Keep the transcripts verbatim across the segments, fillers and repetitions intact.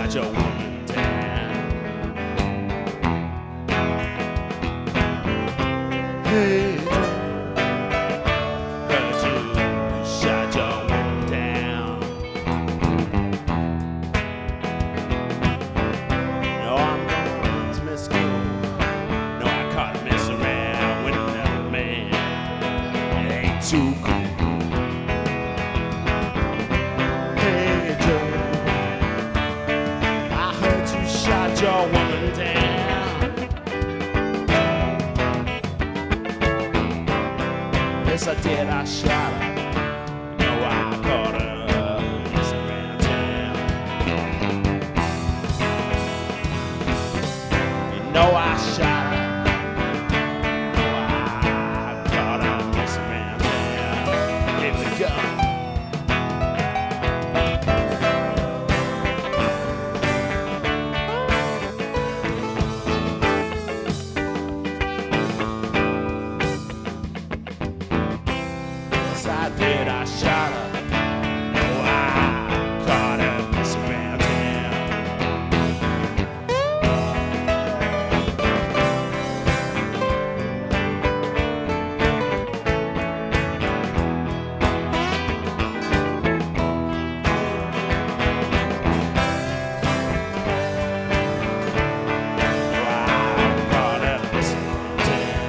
shot your woman down. Hey Joe, heard you shot your woman down. No, I'm going to miss school. No, I caught him messing around with another man. It ain't too cool. Your woman down. Yes, I did, I shot her. You know, I caught her messing around town. You know, I shot her. You know, I caught her messing around town. Here we go. I did, I shot her. Oh, I caught her messing around town. Oh, I caught her messing around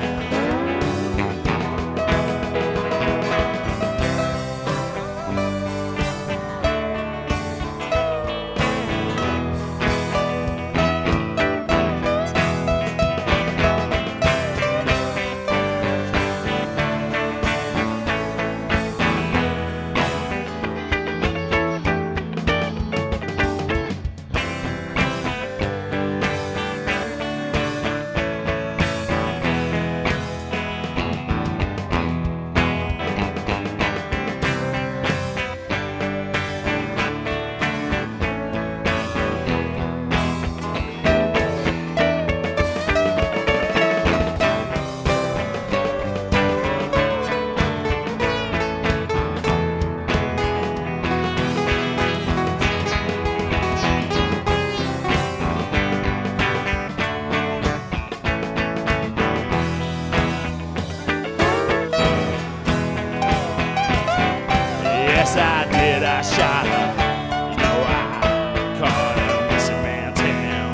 Yes, I did, I shot her. You know, I caught her messing around town.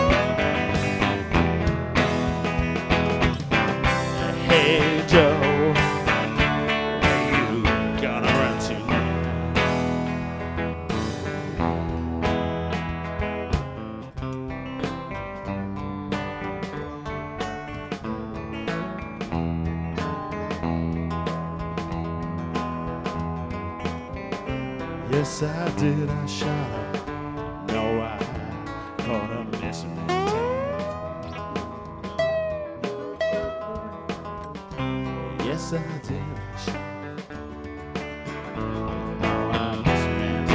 Hey Joe, where you gonna run to now? Yes, I did, I shot her. No, I caught her messing around town. Yes, I did, I shot her. No, I messing around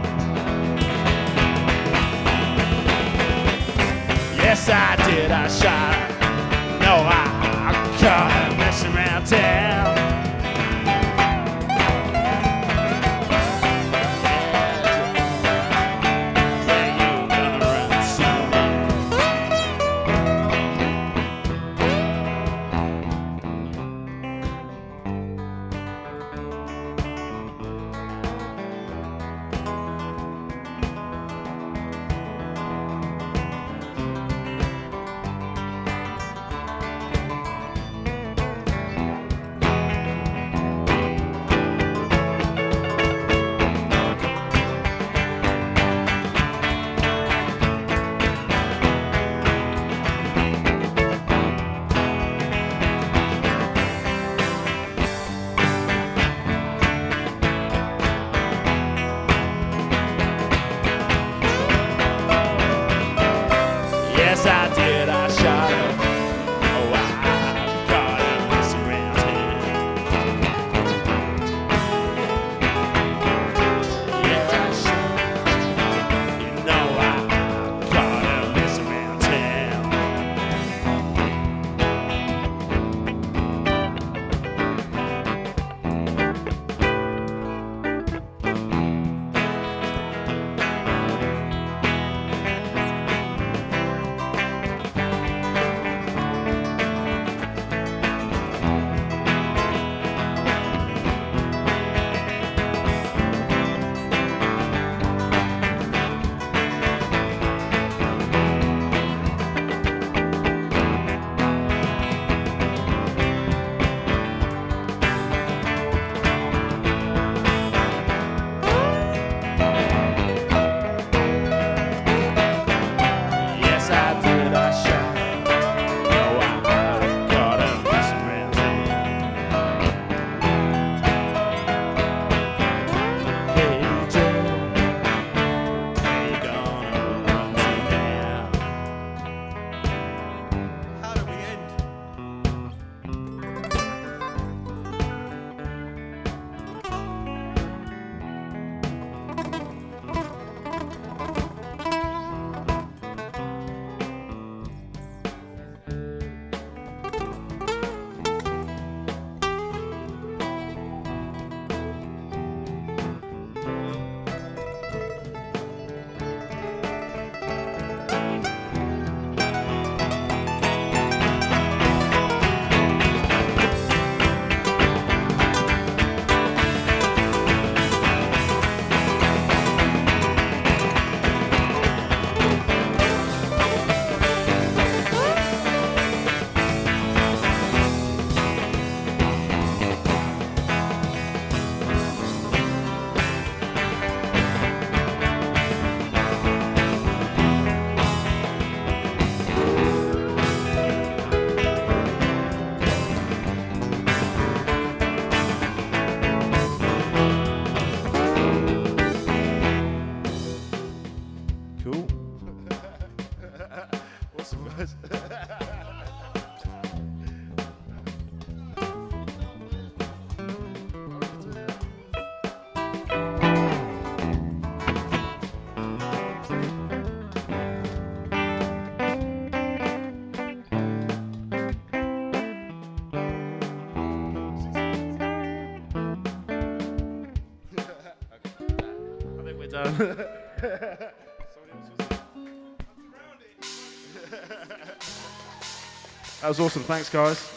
town. Yes, I did, I shot her. No, I caught her messing around town. But um, that was awesome. Thanks, guys.